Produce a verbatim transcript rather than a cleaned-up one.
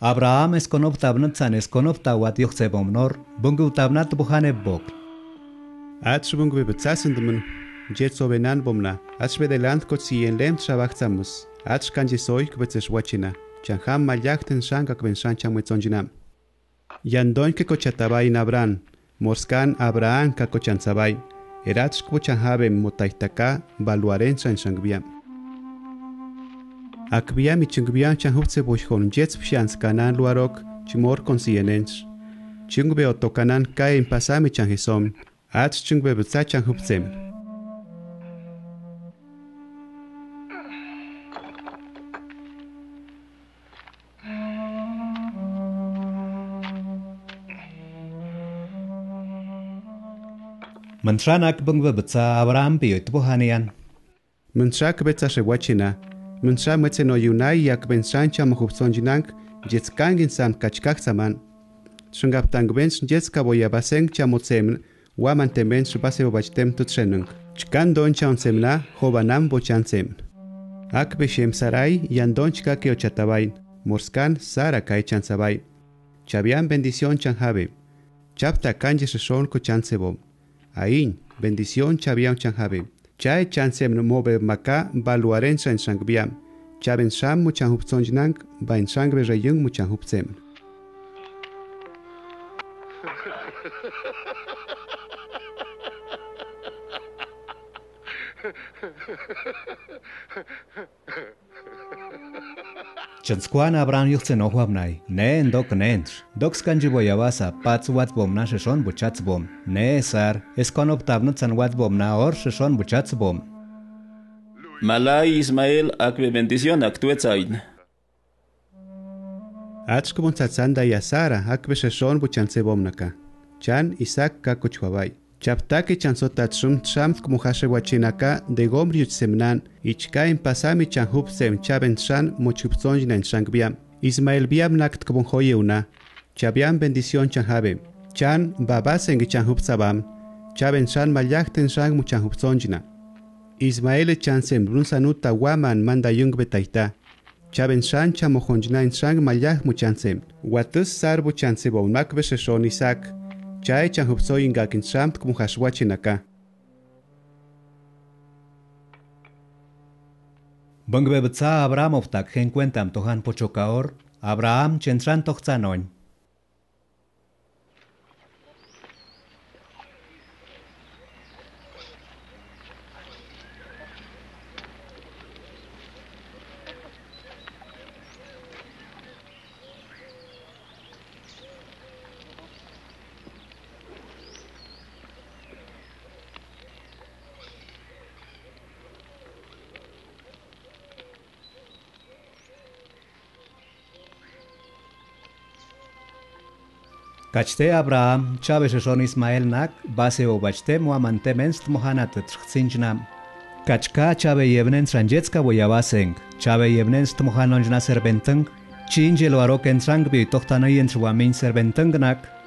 Abraham es konop tabnat san es konop tawat yoch sebomnor, bungu tabnat buhane bok. Ach bungu betsasendemen, jet sobenan bomna, ach bedelant kotsi en lem trabachtsamus, ach kanji soik betses wachina, chanham malyachten shanga kben shancha muetzonjinam. Yandon ke kochatabay nabran, morskan Abraham ka kochanzabay, erach kochanhabem motaitaka, baluaren san shangbiam. Akbiam y chungbiam chanhupse boshon jets pshans kanan luarok, chimor consienens. Chungbe otokanan kae en pasami chanhisom, ach chungbe betsa chanhupsem. Mentranak bungwe betsa Abraham piyoit bohanian. Mentrak betsa shewachina. Mentra metse no yunai yak ben sancha mohupsonjinank, jets kangin san kachkak saman. Shungap tangbens jets kaboya baseng chamotsemen, waman tembens base obachtem tutsenung. Chkan don chansemna, hobanam bochansem. Ak beshem sarai, yandonchka ke ochatabain, morskan sara kai chansabay. Chabian bendición chanjabe. Chapta kanje shon ko chansebom. Ain, bendición chabian chanjabe. Chai chansem no mobe maka baluaren san sangbiam. Chaben sham muchan hupsonjnank bain sangre reyung muchan hupsem. Chanskwan Abraham yuchse no huabnai, ne endok nentr. Dok skanji boyawasa, pats wat bom na sheshon buchats bom. Ne sar, eskonop tabnut san wat bom na or sheshon buchats bom. Malay Ismael akbe bendición aktuetzain. Ach kumon tsatsanda yasara akbe sheshon buchanse bom naka. Chan Isaac kakochwabay. Chaptake chansotatshum chamt como hashe wachinaka de gomriuch semnan, ichka en pasami chanhup sem chaben chan mochupsonjin en shangbiam. Ismael biam nakt como hoyeuna. Chabiam bendición chanhabe. Chan babaseng chanhup sabam. Chaben chan malyachten shang muchanhupsonjina. Ismael chansem brunsanuta waman manda yung betaita. Chaben chan chamojonjina en shang malyah muchansem. Watus sarbu chansebo nak besheshon Isaac. Chai chanhupsoy ingakin shamt como hashwachinaka. Bungwe betsa Abraham oftak gen cuentam tohan pochokaor, Abraham chentran tochzanoin. Kachte Abraham, chabe sheshon Ismael nak, base obachte muamante menst mohanat tchsinjnam. Kachka chabe yevnen tranjetska boyabaseng, chabe yevnen stmohanonjna serbentung, chinje lo arok entrang bi tochtanoy entruamin serbentung nak,